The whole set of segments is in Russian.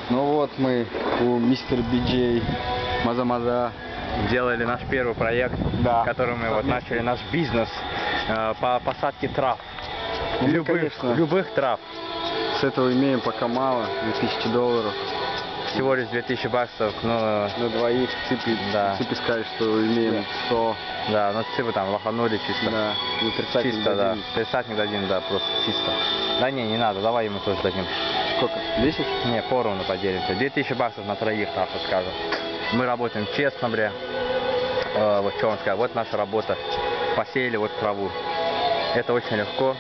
Ну вот мы у мистер Биджей Маза-Маза Делали наш первый проект, Да. которым мы вот начали наш бизнес по посадке трав. Ну, мы, конечно, Любых трав. с этого имеем пока мало, $2000. Всего лишь 2000 баксов, но На двоих Ципи, Да. Ципи скажет, что имеем 100. да, но цифры там лоханули чисто. Да, ну тридцатник Чисто, да. дадим. Тридцатник дадим, да, просто чисто. Да не надо, давай ему тоже дадим. Сколько? 10? Не, поровну поделимся. 2000 баксов на троих, так вот скажем. Мы работаем честно, бля. Вот что вам сказать, вот наша работа. Посеяли вот траву. Это очень легко.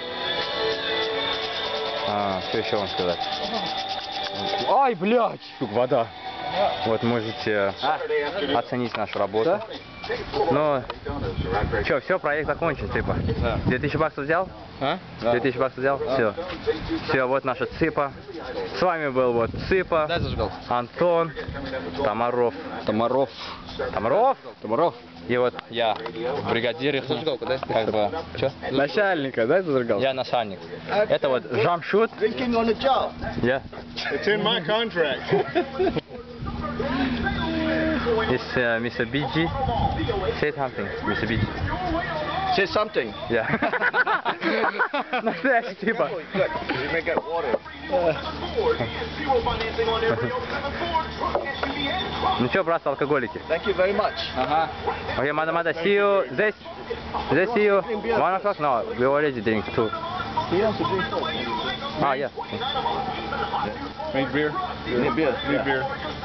Что еще вам сказать? Ай, блядь! Тут вода. Вот можете оценить нашу работу. Ну, что, все, проект закончен, типа. Да. 2000 баксов взял? А? 2000 баксов взял? Да. Все. Все, вот наша Ципа. С вами был вот Ципа, Дай зажигал. Антон, Тамаров. Тамаров. Тамаров? И вот я, бригадир их. Зажигалку, дай. Как бы, что? Начальника, дай зажигал. Я начальник. Это вот Жамшут. Drinking on the job. Я. It's in my contract. It's Mr. BG. Say something, Mr. BG. Say something. Yeah. Настоящий типа. You may get water. Ну что, братцы, алкоголики? Thank you very much. Ага. Okay, mother, see you. Здесь see you. 1 o'clock? No, we already drink 2. He wants to drink coke. Yeah. Drink beer? Drink beer. Drink beer.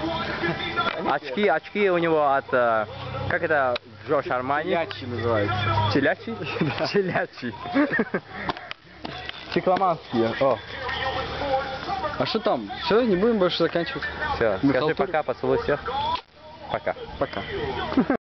Очки у него от, как это, Джош Армани? Ячи называется. Челячий? Челячий. Чекламанские. О, А что там? Все, не будем больше заканчивать. все. Мы Скажи халтурим. пока, поцелуй всех. Пока. Пока.